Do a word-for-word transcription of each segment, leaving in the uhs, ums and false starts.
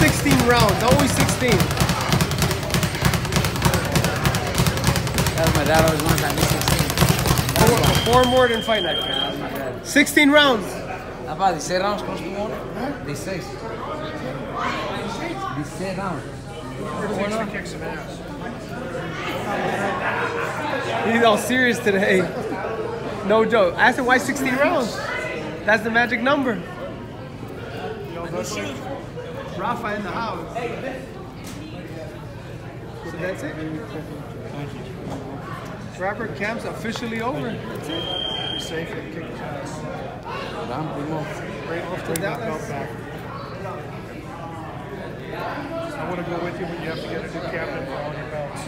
sixteen rounds. Always sixteen. That's my dad always wants. I need sixteen. Four, four more than Fight Night. sixteen rounds. Apa, dieciséis rounds, ¿cómo estuvo? dieciséis. dieciséis rounds. He's all serious today. No joke. I asked him why sixteen rounds. That's the magic number. Rafa in the house. So that's it. Rapper camp's officially over. That's it. Be safe and kick his ass. Right off to Dallas. I want to go with you, but you have to get a new captain for all your belts.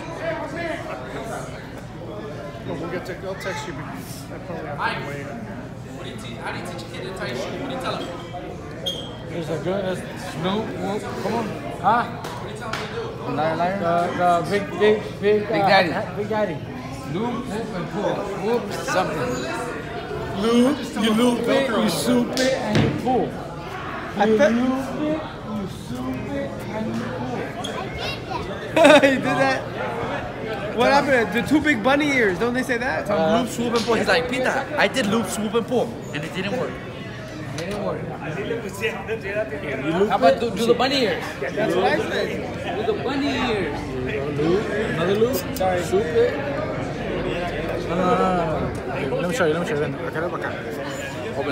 But we'll get to, I'll text you, but I probably have to wait. What do you teach? How do you teach a kid to tie shoe? What do you tell him? There's a good uh, Snoop, whoop, come on. Huh? What do you tell him to do? Liar, liar. The, the big, big, big, Big uh, Daddy. Big Daddy. Loop, whoop, and pull. Whoop, something. Loop, you loop it, you soup it, and you pull. You I bet- loop it, you soup it, and you He did that. What happened? The two big bunny ears. Don't they say that? Uh, loop, swoop, and pull. He's like, Pita, I did loop, swoop, and pull, and it didn't work. It didn't work. How about do, do the bunny ears? That's what I said. Do the bunny ears. loop. Another loop. Sorry. Soup it. No, no, no, no, no. Let me show you, let me show you. Ven, acá, acá, acá. Open.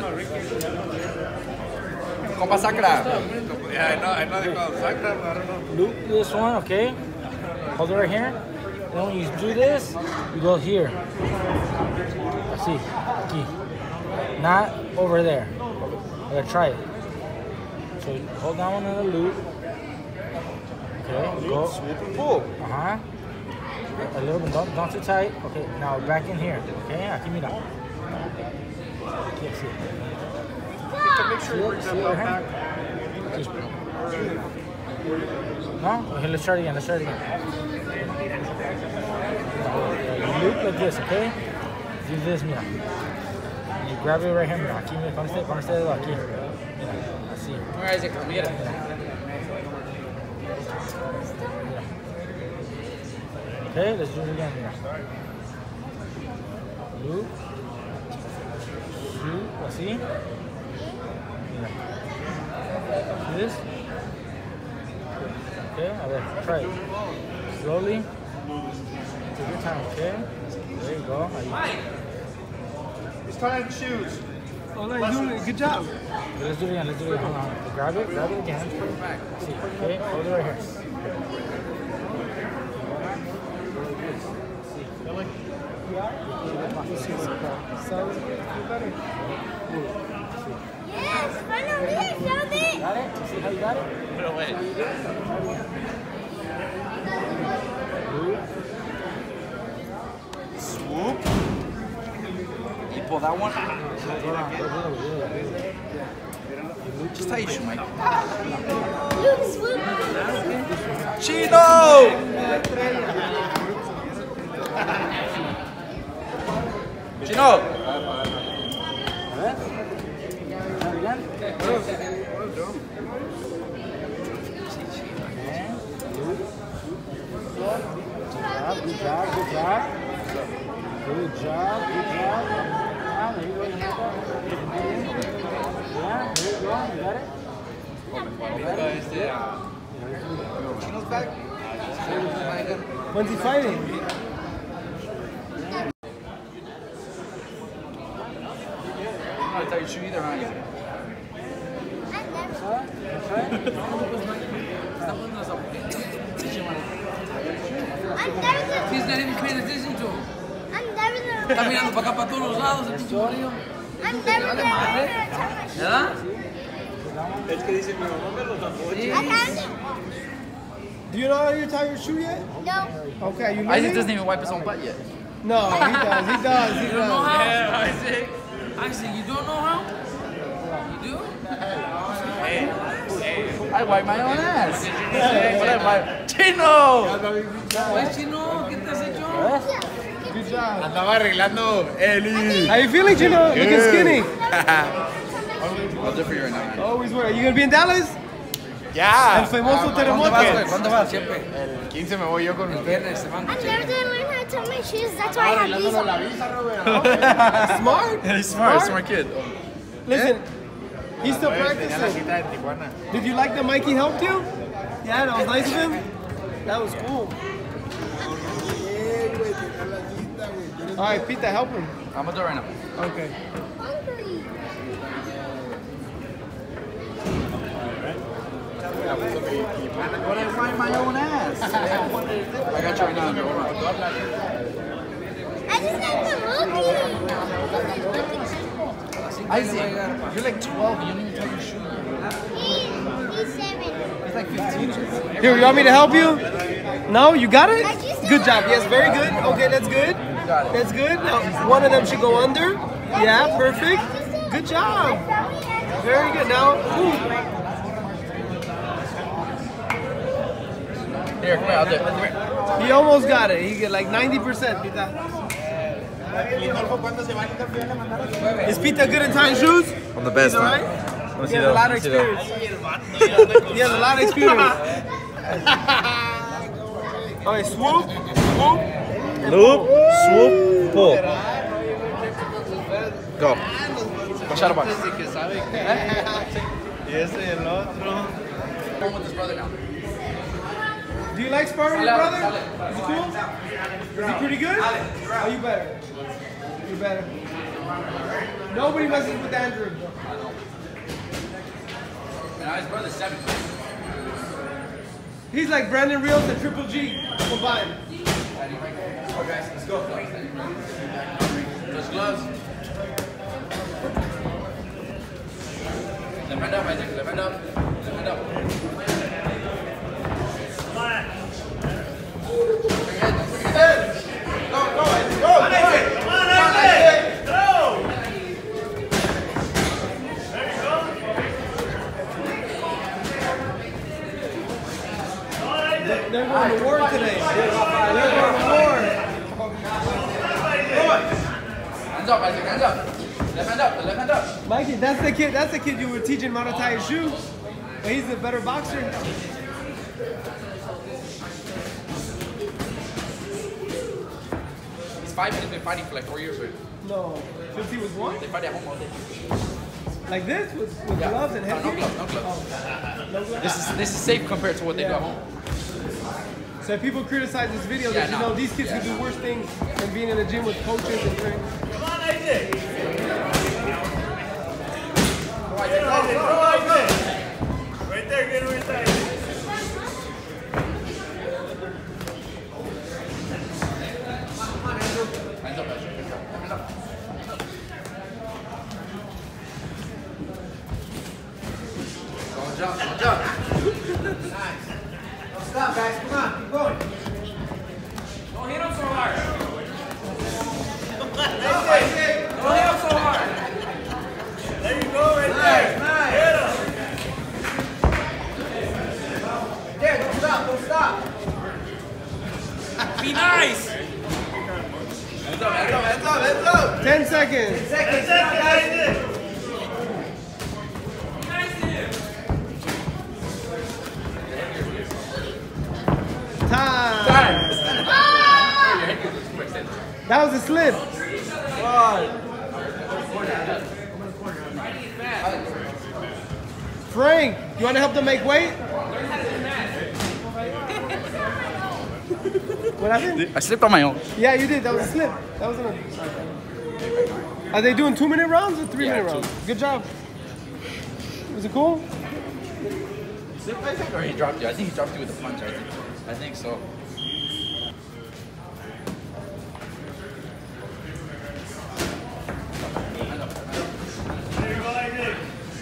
Compa Sacra. Yeah, I know, I know they call it Sacra, but I don't know. Loop this one, okay? Hold it right here. Then when you do this, you go here. Así, aquí. Not over there. Okay, try it. So hold down another loop. Okay, go. Pull. Uh-huh. A little bit, don't, don't too tight. Okay, now back in here. Okay, aquí mira. Aquí, así. Make sure you bring that belt back. Just, no? Okay, let's try it again, let's try it again. You loop like this, okay? Do this, mira. And you grab it right here, mira. Aquí, mira, con este, con este dedo aquí. Mira, así. Mira, Isaac, mira. Okay, let's do it again, mira. Loop. Loop, así. Mira. See this? Okay, a ver, try it. Slowly. Take your time, okay? There you go. Ahí. He's tying shoes. Oh, no, you're doing it. Good job. Okay, let's do it again, let's do it again. Hold on. Grab it, grab it again. See, okay, hold it right here. Yes, follow me, show me. Got it? See how you got it? No way. Swoop. You pull that one. Just tie your shoe, Mike. Look, swoop. Chino! Chino! Good job, good job. Good job, good job. Ah, there you go, you got that. Yeah, there you go, you got it? Chino's back. When's he fighting? I don't tie your shoe either, huh? I'm never the, He's not even paying attention to him. I'm never Está the, mirando para acá, para todos los lados, el pinche morrillo. I'm never the, ¿Verdad? Es que dice mi mamá me lo tapó. I can't. Do you know how you tie your shoe yet? No. Okay, you Isaac learning? doesn't even wipe his own butt yet. No, he does. He does. He You don't know does. how? Yeah, Isaac. Isaac, you don't know how? You do? Hey, hey. I wipe my own ass. What I wipe? Chino! Oye, Chino, ¿qué te has hecho? Good job. Andaba arreglando Eli. How you feeling, Chino? Looking skinny. I'll do for you right now. Always work. You gonna be in Dallas? Ya. El famoso ¿Cuándo vas, güey? terremoto. ¿Cuándo vas? Siempre. El quince me voy yo con El viernes se van. I'm never gonna learn how to tie my shoes. That's why I have these on. Smart. He's smart, smart kid. Listen, he's still Tenía la practicing. cita en Tijuana. Did you like the mic he helped you? Yeah, that was nice of him. That was cool. All right, Pita, help him. I'm gonna do it right now. Okay. Hungry. But I wipe my own ass. I got you right now. Hold on. I just got the monkey. Isaac, you're like twelve. You don't even tie your shoe. He, he's seven. He's like fifteen. Here, you want me to help you? No, you got it? Good job. Yes, very good. Okay, that's good. That's good. Now, one of them should go under. Yeah, perfect. Good job. Very good. Now, ooh. Here, come here. I'll do it. Come here. He almost got it. He get like ninety percent. Pita. Is Pita good in tying shoes? I'm the best, All man. right. He has a lot of experience. He has a lot of experience. All right, swoop, swoop, and Loop, pull. swoop, pull. Go. Shadow box. I'm with his brother now. Do you like sparring with your brother? Is he cool? Is he pretty good? Oh, you better. You better. Nobody messes with Andrew. And his brother's seven. He's like Brandon Reels and Triple G combined. Okay, let's go. Those gloves. Left hand up, Isaac. Left hand up. Left hand up. Go, go, Isaac. Go, go, Isaac. Come on, Isaac. Go. There you go. They're going to war today. They're going to war. Hands up, Isaac. Hands up. Left hand up. Left hand up. Mikey, that's the kid. That's the kid you were teaching how to tie his shoe. But he's a better boxer. He's five and he's been fighting for like four years. Right? No, since he was one. They fight at home all day. Like this with, with Yeah. gloves and No, no headgear. gloves. No gloves. Oh, no gloves. This is this is safe compared to what they do at home. So if people criticize this video, Yeah, that you no. know these kids can do worse things than being in the gym with coaches and trainers. Come on, Isaac. Right there, get it right there. Hands up, Isaac. Hands up. Go jump, go jump. Nice. Don't stop, guys. Come on, keep going. Don't hit him so hard. Go, Isaac. Don't hit him so hard. There you go, right there. Nice. Get him. There, don't stop, don't stop. Be nice. Hands up, hands up, hands up, hands up. Ten seconds. Seconds, Isaac. Time. Time. That was a slip. Frank, you want to help them make weight? What happened? I slipped on my own. Yeah, you did. That was a slip. That wasn't a... Are they doing two minute rounds or three Yeah, minute two. rounds? Good job. Was it cool? Slip, I think, or he dropped you. I think he dropped you with a punch. I think. I think so. There you go, Isaac.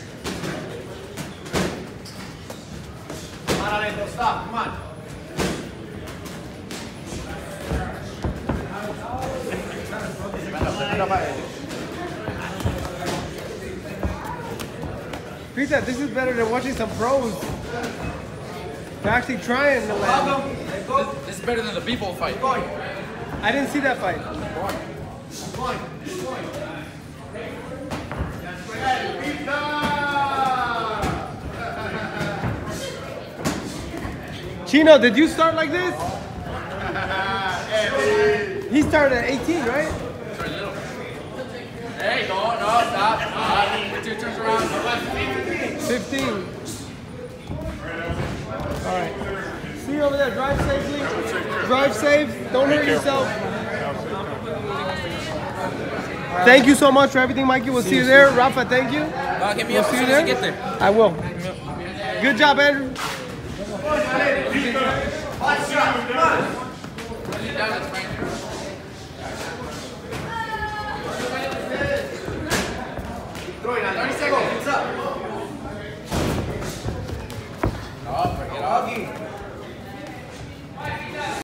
Come on, Isaac, don't stop. Come on. Pizza, this is better than watching some pros. They're actually trying to land. This is better than the people fight. I didn't see that fight. Chino, did you start like this? He started at eighteen, right? Hey, no, no, stop. Stop. Two turns around. fifteen. All right. See you over there. Drive safely. Drive safe. Don't hurt yourself. Thank you so much for everything, Mikey. We'll see you there. Rafa, thank you. Uh, get me We'll up as see you soon as you there. get there. I will. Good job, Andrew. thirty seconds. What's up? Oh, forget all.